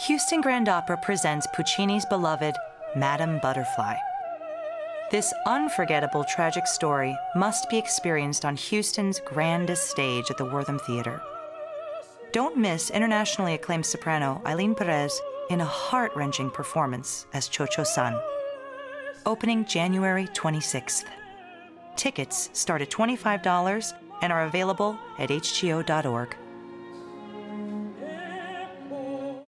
Houston Grand Opera presents Puccini's beloved Madame Butterfly. This unforgettable tragic story must be experienced on Houston's grandest stage at the Wortham Theater. Don't miss internationally acclaimed soprano Eileen Perez in a heart-wrenching performance as Cho-Cho-san. Opening January 26th. Tickets start at $25 and are available at hgo.org.